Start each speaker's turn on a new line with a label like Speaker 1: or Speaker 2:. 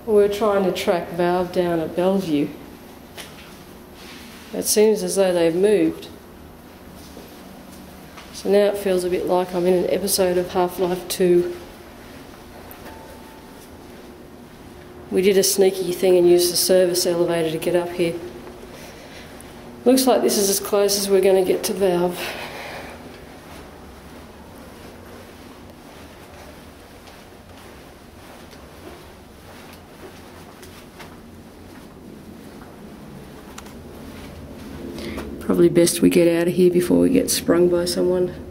Speaker 1: We're trying to track Valve down at Bellevue. It seems as though they've moved. So now it feels a bit like I'm in an episode of Half-Life 2. We did a sneaky thing and used the service elevator to get up here. Looks like this is as close as we're going to get to Valve. Probably best we get out of here before we get sprung by someone.